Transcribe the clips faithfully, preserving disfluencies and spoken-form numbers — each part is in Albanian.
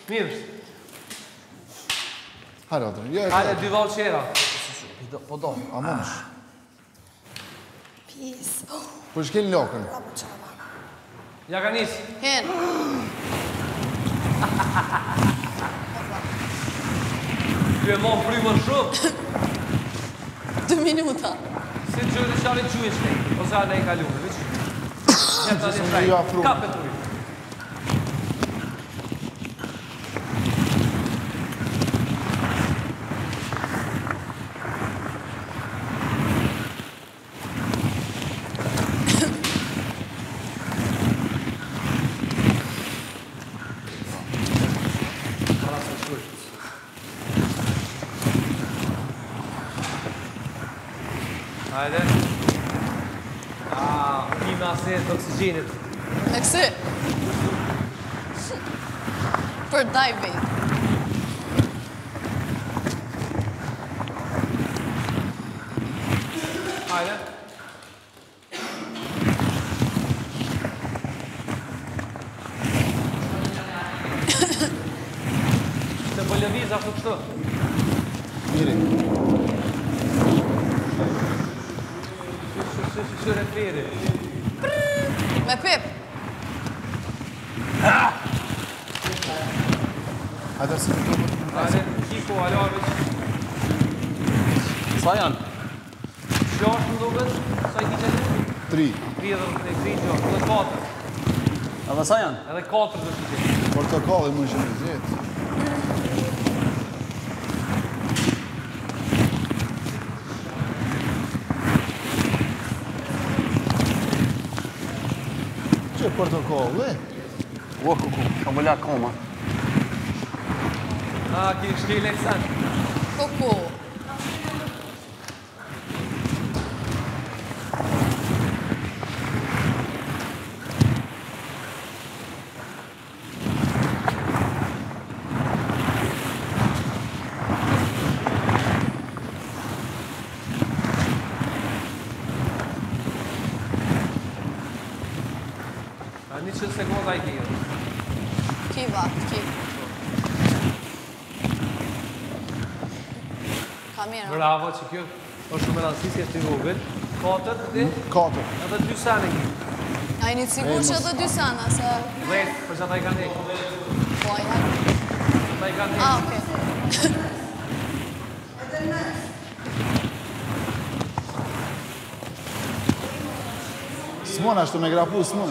Mirë. Hajde, Adri. Hajde, dy valë qera. Po do, a mënësh. Pis. Po shkel lokën. Ja ka nisë. Hen. Ty e mon frymën shumë. Dë minuta. Si të gjërë të qalit gjuhin shkej. Ose a ne i kalume, vish? Një të një shkej. Kape të ujë. Hajde. Ah, ima se të oksigenit. Me kësë. Për diving. Hajde. Se po lëviz ashtu kështu. Miri. Shure peri. Me pip. Hajde se të të Hajde, kiko, alarmit. Sa janë? Gjasht në duket, sa i kiqe të? tri. Tri edhe në tri gjasht, edhe katër. Edhe sa janë? Edhe katër dhe shqyqe. Portokalli më shumë në zjetë. Që portokalli? Ua, kuku, kam bëlla koma. A, ki shkej leksan. Kuku. A, një qëtë sekonda i kje. Ki vakt, ki. Ka mirë. Bravo, që kjo është shumë e rëndësishme, është i vogël. Katër, dhe? Katër. Edhe dy sene ki. A i një të sigur që edhe dy sana, se... Dhejt, për që ata i kanë ne. Po, a i hajtë. Ata i kanë ne. A, okej. S'mon ashtu me grapu, s'mon.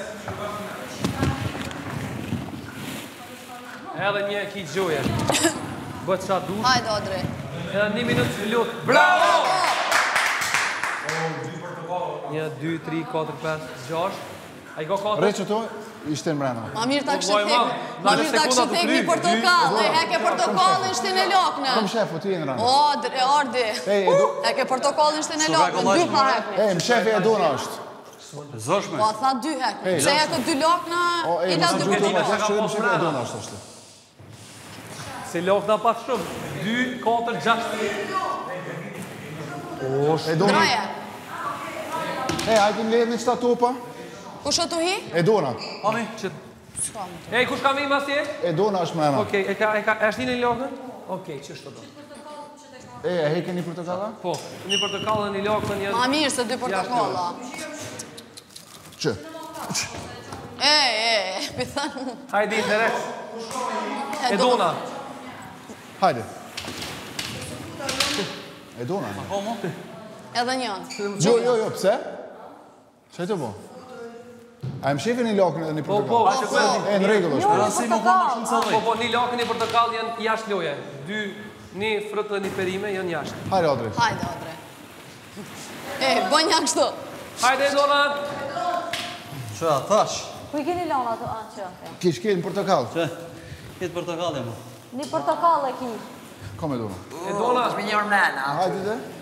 Edhe një ki gjoje. Bëtë qa du. Hajde, Odri. Edhe një minutë të lutë. Bravo! Një, dy, tri, katër, pesë, gjasht. A i ka katër? Re që to, ishte në mrena. Ma mirë ta kështë Vaj, tek. ma, Ma në mirë ta sekunda kështë të tek fly, një portokall. dy, E heke portokallin shtin e loknë. Kom shefu, ti e në rana. O, dre, Ardi. Ej, Edu. Heke portokallin shtin e loknë. Dy pa hekni. Ej, më shefi e dona është. Zoshme. Po, a tha dy hekni. Se heke dy lokna, O, ej, i më la së dy gjutu ma portokall. të që më shefi e dona është është. Se lokna pa shumë. Dy, katër, gjasht. E dona. Draje. Ej, hajtë në ledhë në qëta topa. Ku shotu hi? E dona. Mami. Që... Ej, kush ka mi mas tje? E dona është mrena. Okej, e ka, e ka, është një lokën? Okej, që është të do? Ej, e heke një portokalla? Po, një portokallë një lokën një... Ma mirë se dy portokalla. Që? E, e, e, pithan. Hajde, interes. E dona. Hajde. E dona. Po, mo? Edhe njën. Jo, jo, jo, pse? Që e të bo? A e më shifin një lakën edhe një Po, po, portokallë? po. E, në regull është. Rasi më po më shumë sa Po, dhej. po, një lokën një portokallë janë jashtë loje. Dy, një frutë dhe një perime janë jashtë. Hajde, Adri. Hajde, Odri. E, bëj një kështu. Hajde, dona. Që a thash? Ku i keni lona ato? Ah, që? Kish ke një portokallë? Që? Kitë portokalli, mo. Një portokall e ki. Kom e dona. E dona. Hajde dhe.